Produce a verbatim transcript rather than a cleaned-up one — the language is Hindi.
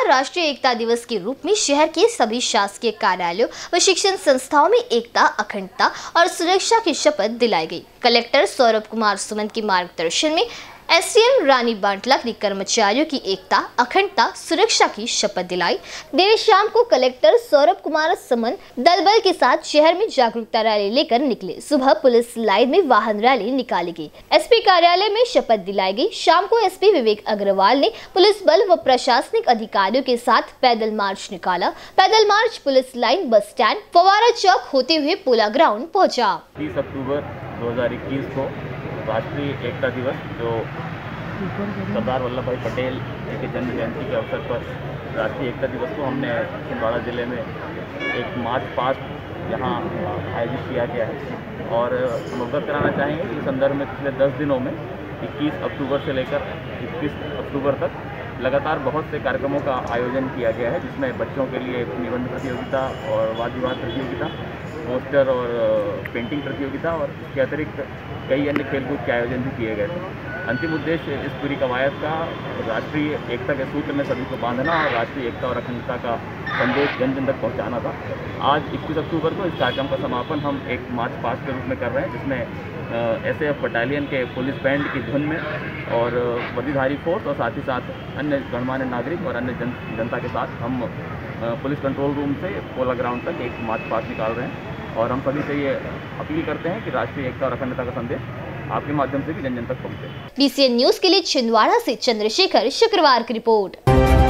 राष्ट्रीय एकता दिवस के रूप में शहर के सभी शासकीय कार्यालयों व शिक्षण संस्थाओं में एकता, अखंडता और सुरक्षा की शपथ दिलाई गई। कलेक्टर सौरभ कुमार सुमन के मार्गदर्शन में एसडीएम रानी बांटलक ने कर्मचारियों की एकता, अखंडता, सुरक्षा की शपथ दिलाई। देर शाम को कलेक्टर सौरभ कुमार सुमन दल बल के साथ शहर में जागरूकता रैली लेकर निकले। सुबह पुलिस लाइन में वाहन रैली निकाली गई। एसपी कार्यालय में शपथ दिलाई गई। शाम को एसपी विवेक अग्रवाल ने पुलिस बल व प्रशासनिक अधिकारियों के साथ पैदल मार्च निकाला। पैदल march police line, bus stand, फवारा चौक होते हुए पोला ग्राउंड पहुँचा। तीस अक्टूबर दो हजार इक्कीस को राष्ट्रीय एकता दिवस, जो सरदार वल्लभ भाई पटेल के जन्म जयंती के अवसर पर राष्ट्रीय एकता दिवस को हमने छिंदवाड़ा ज़िले में एक मार्च पास्ट यहाँ आयोजित किया गया है। और हम अवगत कराना चाहेंगे कि इस संदर्भ में पिछले दस दिनों में इक्कीस अक्टूबर से लेकर इक्कीस अक्टूबर तक लगातार बहुत से कार्यक्रमों का आयोजन किया गया है, जिसमें बच्चों के लिए निबंध प्रतियोगिता और वाद विवाद प्रतियोगिता, पोस्टर और पेंटिंग प्रतियोगिता और इसके अतिरिक्त कई अन्य खेलकूद के आयोजन भी किए गए थे। अंतिम उद्देश्य इस पूरी कवायद का राष्ट्रीय एकता के सूत्र में सभी को बांधना और राष्ट्रीय एकता और अखंडता का संदेश जन जन तक पहुंचाना था। आज इक्कीस अक्टूबर को इस कार्यक्रम का समापन हम एक मार्च पास्ट के रूप में कर रहे हैं, जिसमें एसएएफ बटालियन के पुलिस बैंड की धुन में और वर्दीधारी फोर्स और साथ ही साथ अन्य गणमान्य नागरिक और अन्य जन जनता के साथ हम पुलिस कंट्रोल रूम से पोला ग्राउंड तक एक मार्च पास्ट निकाल रहे हैं। और हम सभी से ये अपील करते हैं कि राष्ट्रीय एकता और अखंडता का संदेश आपके माध्यम से भी जन जन तक पहुंचे। बीसीएन न्यूज के लिए छिंदवाड़ा से चंद्रशेखर शुक्रवार की रिपोर्ट।